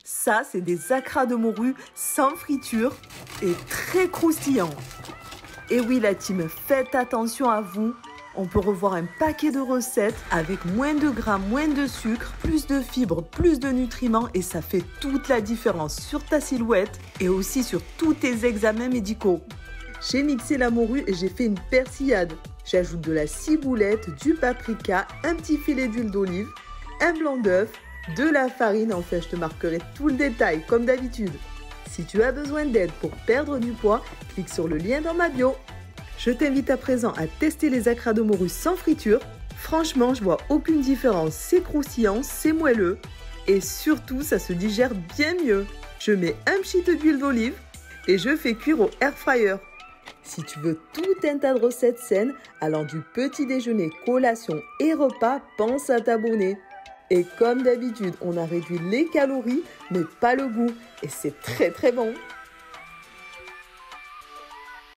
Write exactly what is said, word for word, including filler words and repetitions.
Ça, c'est des acras de morue sans friture et très croustillants. Et oui, la team, faites attention à vous. On peut revoir un paquet de recettes avec moins de gras, moins de sucre, plus de fibres, plus de nutriments et ça fait toute la différence sur ta silhouette et aussi sur tous tes examens médicaux. J'ai mixé la morue et j'ai fait une persillade. J'ajoute de la ciboulette, du paprika, un petit filet d'huile d'olive, un blanc d'œuf, de la farine, enfin je te marquerai tout le détail comme d'habitude. Si tu as besoin d'aide pour perdre du poids, clique sur le lien dans ma bio. Je t'invite à présent à tester les acras de morue sans friture. Franchement, je vois aucune différence, c'est croustillant, c'est moelleux et surtout ça se digère bien mieux. Je mets un petit peu d'huile d'olive et je fais cuire au air fryer. Si tu veux tout un tas de recettes saines, allant du petit déjeuner, collation et repas, pense à t'abonner. Et comme d'habitude, on a réduit les calories, mais pas le goût. Et c'est très très bon.